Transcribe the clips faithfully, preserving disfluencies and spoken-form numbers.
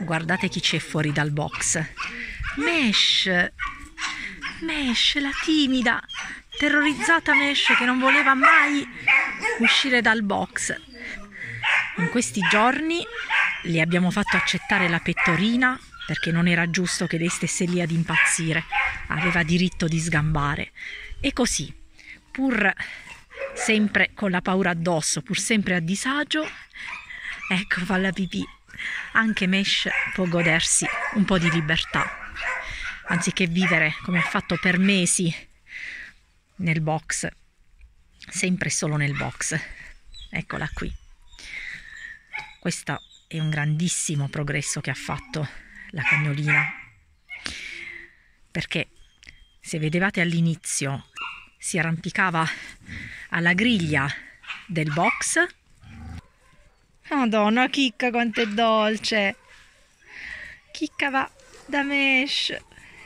guardate chi c'è fuori dal box. Mesh, Mesh, la timida, terrorizzata Mesh che non voleva mai uscire dal box. In questi giorni le abbiamo fatto accettare la pettorina perché non era giusto che lei stesse lì ad impazzire, aveva diritto di sgambare. E così, pur sempre con la paura addosso, pur sempre a disagio, ecco, fa la pipì. Anche Mesh può godersi un po' di libertà, anziché vivere come ha fatto per mesi nel box, sempre solo nel box. Eccola qui. Questo è un grandissimo progresso che ha fatto la cagnolina, perché se vedevate all'inizio si arrampicava alla griglia del box. Madonna, Chicca quanto è dolce! Chicca va da Mesh.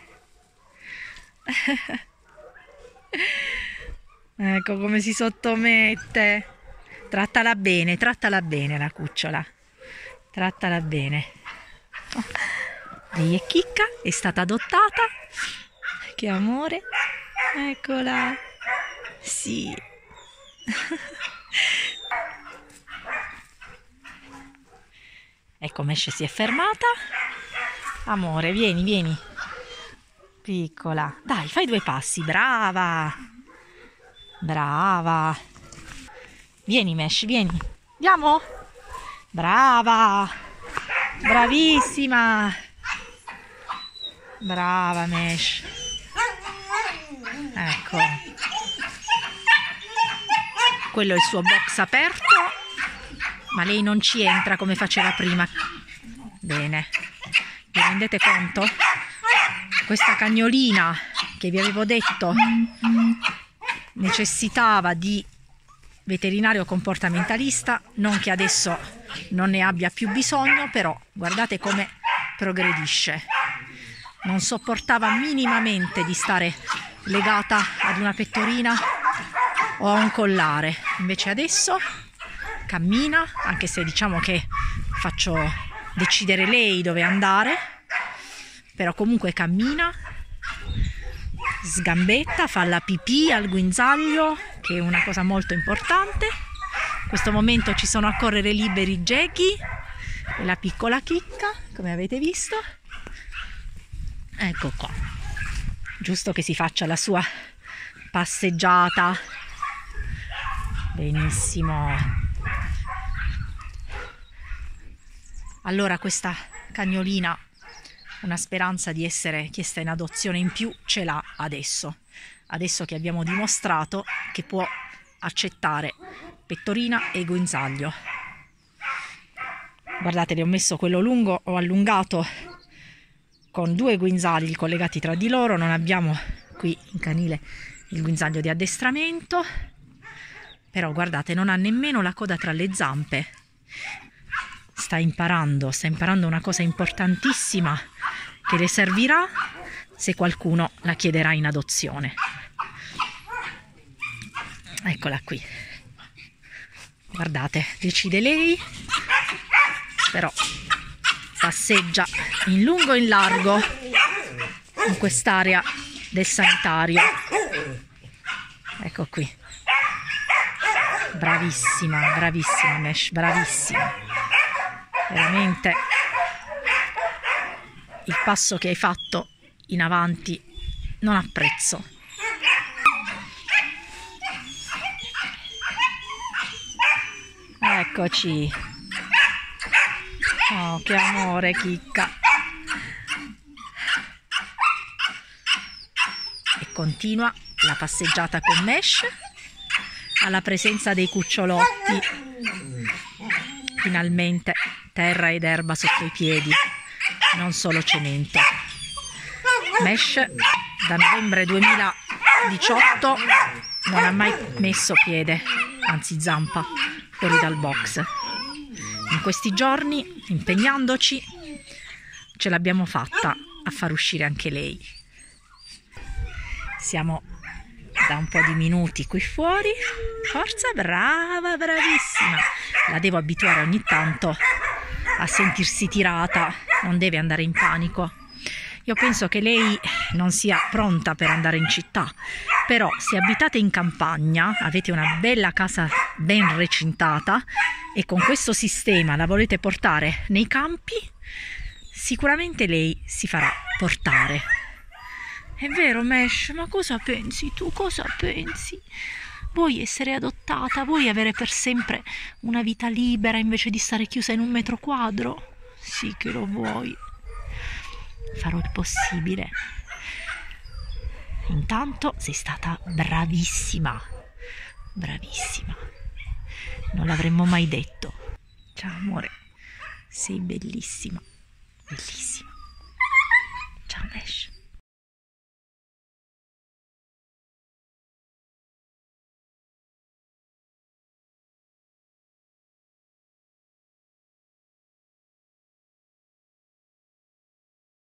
Ecco come si sottomette. Trattala bene, trattala bene la cucciola. Trattala bene. Lei è Chicca, è stata adottata. Che amore. Eccola. Sì. Ecco, Mesh si è fermata. Amore, vieni, vieni. Piccola. Dai, fai due passi. Brava. Brava. Vieni, Mesh, vieni. Andiamo? Brava. Bravissima. Brava, Mesh. Ecco. Quello è il suo box aperto, ma lei non ci entra come faceva prima. Bene. Vi rendete conto? Questa cagnolina che vi avevo detto necessitava di veterinario comportamentalista, non che adesso non ne abbia più bisogno, però guardate come progredisce. Non sopportava minimamente di stare legata ad una pettorina o a un collare, invece adesso cammina, anche se diciamo che faccio decidere lei dove andare, però comunque cammina, sgambetta, fa la pipì al guinzaglio, che è una cosa molto importante. In questo momento ci sono a correre liberi Jackie e la piccola Chicca, come avete visto. Ecco qua, giusto che si faccia la sua passeggiata. Benissimo. Allora questa cagnolina una speranza di essere chiesta in adozione in più ce l'ha adesso, adesso che abbiamo dimostrato che può accettare pettorina e guinzaglio. Guardate, le ho messo quello lungo, ho allungato con due guinzagli collegati tra di loro. Non abbiamo qui in canile il guinzaglio di addestramento, però guardate, non ha nemmeno la coda tra le zampe. Sta imparando, sta imparando una cosa importantissima che le servirà se qualcuno la chiederà in adozione. Eccola qui. Guardate, decide lei, però passeggia in lungo e in largo in quest'area del sanitario. Ecco qui. Bravissima, bravissima Mesh, bravissima. Veramente il passo che hai fatto in avanti non ha prezzo. Eccoci. Oh, che amore, Chicca. E continua la passeggiata con Mesh alla presenza dei cucciolotti. Finalmente terra ed erba sotto i piedi, non solo cemento. Mesh da novembre duemiladiciotto non ha mai messo piede, anzi zampa, fuori dal box. In questi giorni, impegnandoci, ce l'abbiamo fatta a far uscire anche lei. Siamo da un po' di minuti qui fuori. Forza, brava, bravissima. La devo abituare ogni tanto a sentirsi tirata non deve andare in panico. Io penso che lei non sia pronta per andare in città, però se abitate in campagna, avete una bella casa ben recintata e con questo sistema la volete portare nei campi, sicuramente lei si farà portare. È vero, Mesh, ma cosa pensi tu? Cosa pensi? Vuoi essere adottata? Vuoi avere per sempre una vita libera invece di stare chiusa in un metro quadro? Sì che lo vuoi. Farò il possibile. Intanto sei stata bravissima, bravissima. Non l'avremmo mai detto. Ciao amore, sei bellissima, bellissima. Ciao Mesh.